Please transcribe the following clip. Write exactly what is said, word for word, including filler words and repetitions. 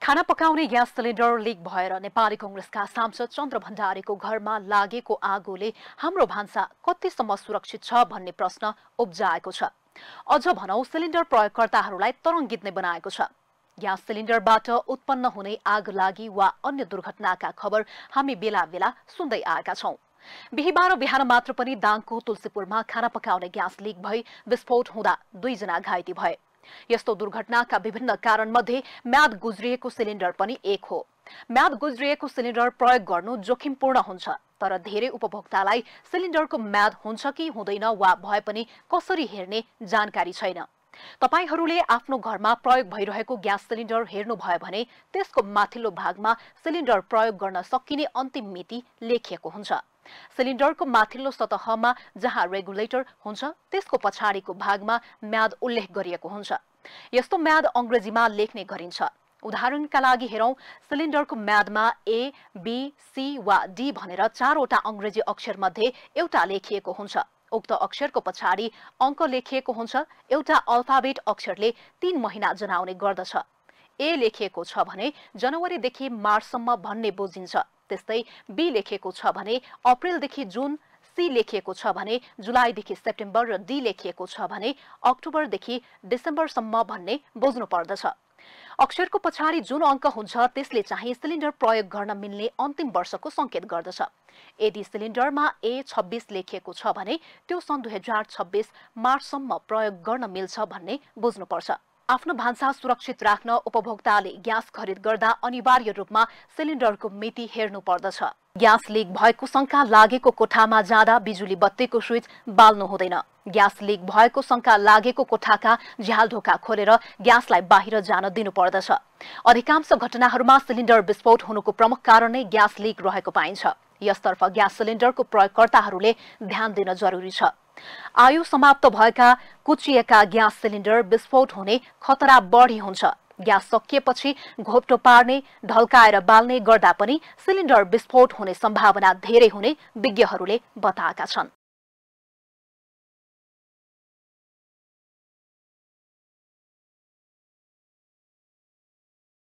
खाना पकाउने gas cylinder leak भएर नेपाली कांग्रेसका सांसद चन्द्र भण्डारीको घरमा लागेको आगोले हाम्रो भान्सा कतिसम्म सुरक्षित छ भन्ने प्रश्न उब्जाएको छ। अझ भनौं सिलिन्डर प्रयोगकर्ताहरूलाई तरंगित नै बनाएको छ। ग्यास सिलिन्डरबाट उत्पन्न हुने आग लागि वा अन्य दुर्घटनाका खबर हामी बेला बेला सुन्दै आएका छौं। बिहीबार बिहान मात्र पनि दाङको तुलसीपुरमा खाना पकाउने ग्यास लिक भई विस्फोट हुँदा दुईजना घाइते भए। यस्तो दुर्घटनाका विभिन्न कारणमध्ये म्याद गुज्रिएको सिलिन्डर पनि एक हो। म्याद गुज्रिएको सिलिन्डर प्रयोग गर्नु जोखिमपूर्ण हुन्छ, तर धेरै उपभोक्तालाई सिलिन्डरको म्याद हुन्छ कि हुँदैन वा भए पनि कसरी हेर्ने जानकारी छैन। तपाईहरूले आफ्नो घरमा प्रयोग भइरहेको ग्यास सिलिन्डर हेर्नुभयो भने त्यसको माथिल्लो भागमा सिलिन्डर प्रयोग गर्न सकिने अन्तिम मिति लेखिएको हुन्छ। सिलिन्डरको माथिल्लो सतहमा जहाँ रेगुलेटर हुन्छ त्यसको पछाडिको भागमा म्याद उल्लेख गरिएको हुन्छ। यस्तो म्याद अंग्रेजीमा लेख्ने गरिन्छ। उदाहरणका लागि हेरौं, सिलिन्डरको म्यादमा ए, बी, सी वा डी भनेर चारवटा अंग्रेजी अक्षर मध्ये एउटा लेखिएको हुन्छ। उक्त अक्षरको पछाडि अंक लेखिएको हुन्छ। एउटा अल्फाबेट अक्षरले तीन महिना जनाउने गर्दछ। ए लेखिएको छ भने जनवरीदेखि मार्चसम्म भन्ने बुझिन्छ। त्यस्तै बी लेखिएको छ भने अप्रिलदेखि जुन, सी लेखिएको छ भने जुलाईदेखि सेप्टेम्बर र डी लेखिएको छ भने अक्टोबरदेखि डिसेम्बरसम्म भन्ने बुझ्नु पर्दछ। अक्षरको पछाडि जुन अंक हुन्छ त्यसले चाहिँ सिलिन्डर प्रयोग गर्न मिल्ने अन्तिम वर्षको संकेत गर्दछ। यदि सिलिन्डरमा ए छब्बीस लेखिएको छ भने त्यो सन् दुई हजार छब्बीस मार्चसम्म प्रयोग गर्न मिल्छ भन्ने बुझ्नुपर्छ। आफ्नो भान्सा सुरक्षित राख्न उपभोक्ताले ग्यास खरिद गर्दा अनिवार्य रूपमा सिलिन्डरको मिति हेर्नु पर्दछ। ग्यास लिक भएको शंका लागेको कोठामा जाँदा बिजुली बत्तीको स्विच बाल्नु हुँदैन। ग्यास लिक भएको शंका लागेको कोठाका झ्याल ढोका खोलेर ग्यासलाई बाहिर जान दिनु पर्दछ। अधिकांश घटनाहरूमा सिलिन्डर विस्फोट हुनुको प्रमुख कारण नै ग्यास लिक रहेको पाइन्छ। यसतर्फ ग्यास सिलिन्डरको प्रयोगकर्ताहरूले ध्यान दिन जरुरी छ। आयु समाप्त भएका कुचिएका ग्यास सिलिन्डर विस्फोट हुने खतरा बढी हुन्छ। ग्यास सकिएपछि घोप्टो पार्ने, ढल्काएर बाल्ने गर्दा पनि सिलिन्डर विस्फोट हुने सम्भावना धेरै हुने विज्ञहरूले बताएका छन्।